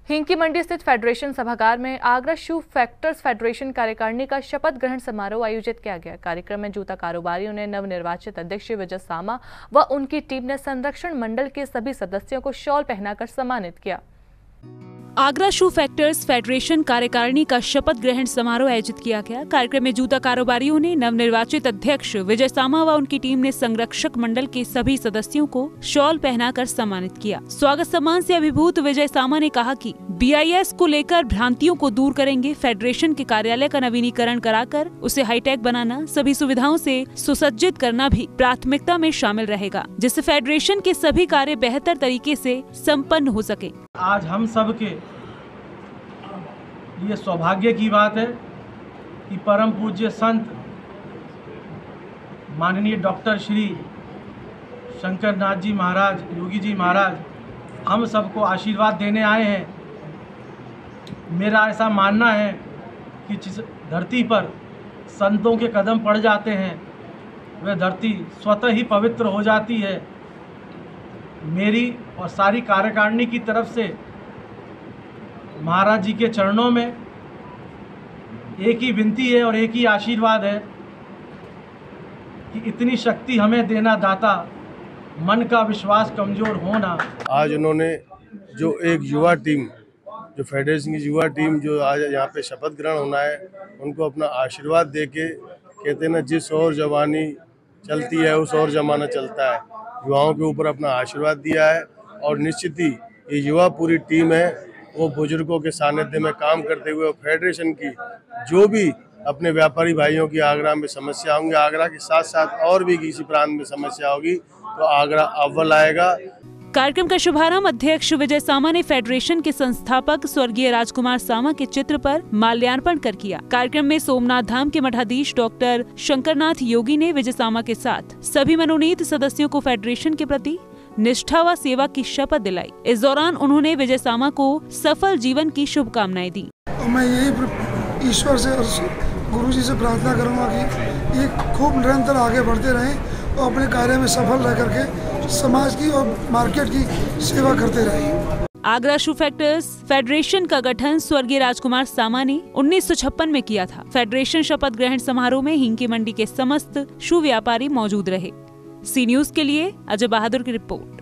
हिंकी मंडी स्थित फेडरेशन सभागार में आगरा शू फैक्टर्स फेडरेशन कार्यकारिणी का शपथ ग्रहण समारोह आयोजित किया गया। कार्यक्रम में जूता कारोबारियों ने नवनिर्वाचित अध्यक्ष विजय सामा व उनकी टीम ने संरक्षण मंडल के सभी सदस्यों को शॉल पहनाकर सम्मानित किया। आगरा शू फैक्टर्स फेडरेशन कार्यकारिणी का शपथ ग्रहण समारोह आयोजित किया गया। कार्यक्रम में जूता कारोबारियों ने नवनिर्वाचित अध्यक्ष विजय सामा व उनकी टीम ने संरक्षक मंडल के सभी सदस्यों को शॉल पहनाकर सम्मानित किया। स्वागत सम्मान से अभिभूत विजय सामा ने कहा कि BIS को लेकर भ्रांतियों को दूर करेंगे। फेडरेशन के कार्यालय का नवीनीकरण कराकर उसे हाईटेक बनाना, सभी सुविधाओं से सुसज्जित करना भी प्राथमिकता में शामिल रहेगा, जिससे फेडरेशन के सभी कार्य बेहतर तरीके से संपन्न हो सके। आज हम सब के ये सौभाग्य की बात है कि परम पूज्य संत माननीय डॉक्टर श्री शंकरनाथ जी महाराज, योगी जी महाराज हम सबको आशीर्वाद देने आए हैं। मेरा ऐसा मानना है कि जिस धरती पर संतों के कदम पड़ जाते हैं वह धरती स्वतः ही पवित्र हो जाती है। मेरी और सारी कार्यकारिणी की तरफ से महाराज जी के चरणों में एक ही विनती है और एक ही आशीर्वाद है कि इतनी शक्ति हमें देना दाता, मन का विश्वास कमज़ोर होना। आज उन्होंने जो एक युवा टीम, जो फेडरेशन की युवा टीम जो आज यहाँ पे शपथ ग्रहण होना है, उनको अपना आशीर्वाद देके, कहते हैं ना, जिस ओर जवानी चलती है उस ओर जमाना चलता है, युवाओं के ऊपर अपना आशीर्वाद दिया है। और निश्चित ही ये युवा पूरी टीम है, वो बुजुर्गों के सानिध्य में काम करते हुए फेडरेशन की जो भी अपने व्यापारी भाइयों की आगरा में समस्या होंगी, आगरा के साथ साथ और भी किसी प्रांत में समस्या होगी तो आगरा अव्वल आएगा। कार्यक्रम का शुभारंभ अध्यक्ष विजय सामा ने फेडरेशन के संस्थापक स्वर्गीय राजकुमार सामा के चित्र पर माल्यार्पण कर किया। कार्यक्रम में सोमनाथ धाम के मठाधीश डॉक्टर शंकरनाथ योगी ने विजय सामा के साथ सभी मनोनीत सदस्यों को फेडरेशन के प्रति निष्ठा व सेवा की शपथ दिलाई। इस दौरान उन्होंने विजय सामा को सफल जीवन की शुभकामनाएं दी। मैं यही ईश्वर से और गुरु जी से प्रार्थना करूंगा कि ये खूब निरंतर आगे बढ़ते रहें और अपने कार्य में सफल रह करके समाज की और मार्केट की सेवा करते रहें। आगरा शू फैक्टर्स फेडरेशन का गठन स्वर्गीय राजकुमार सामा ने 1956 में किया था। फेडरेशन शपथ ग्रहण समारोह में हिंकी मंडी के समस्त शू व्यापारी मौजूद रहे। सी न्यूज़ के लिए अजय बहादुर की रिपोर्ट।